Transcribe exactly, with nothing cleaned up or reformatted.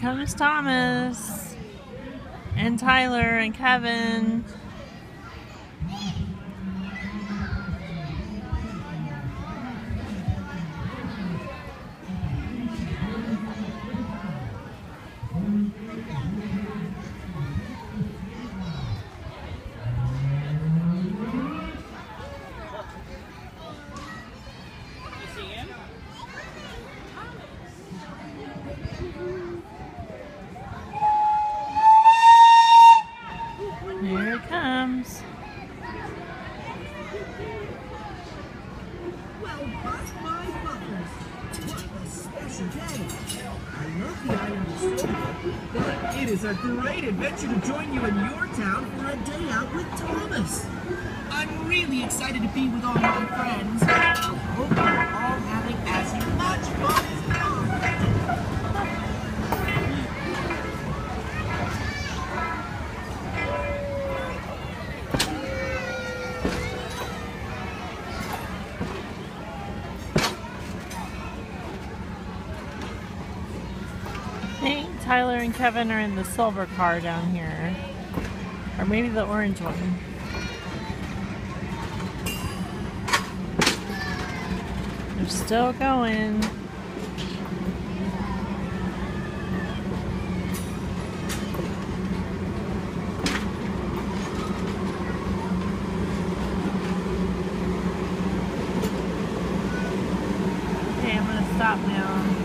comes Thomas and Tyler and Kevin. Here it comes. Well, bust my buckles. What a special day. I love the island of Silver, but it is a great adventure to join you in your town for a day out with Thomas. I'm really excited to be with all my friends. I hope you're all having as much fun as I. I think Tyler and Kevin are in the silver car down here. Or maybe the orange one. They're still going. Okay, I'm gonna stop now.